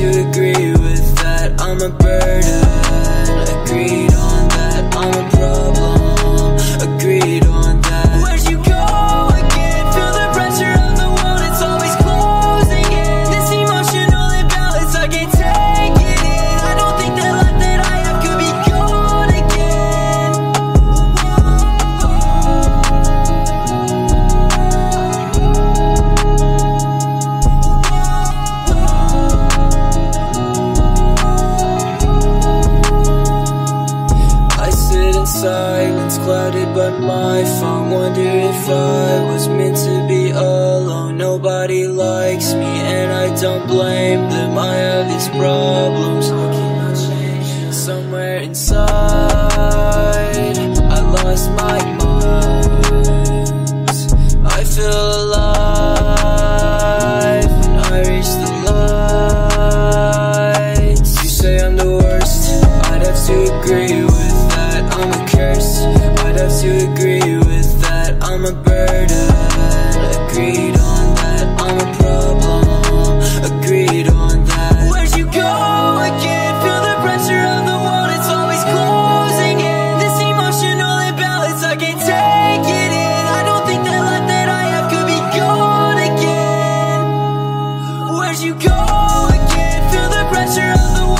to agree with that. I'm a burden. Agreed on that. I'm a problem. Agreed on that. Where'd you go again? Feel the pressure of the world, it's always closing in. This emotional imbalance, I can't take it in. I don't think the life that I have could be gone again. I sit in silence, clouded by my phone. Wonder if I was meant to be alone. Nobody likes me and I don't blame them. I have these problems, I cannot change. Somewhere inside, I lost my mind. I feel alive when I reach the lights. You say I'm the worst, I'd have to agree with that. I'm a curse, I'd have to agree with that. I'm a burden. Agreed on that. I'm a problem. Agreed on that. Where'd you go again? Feel the pressure of the world, it's always closing in. This emotional imbalance, I can't take it in. I don't think that life that I have could be gone again. Where'd you go again? Feel the pressure of the world.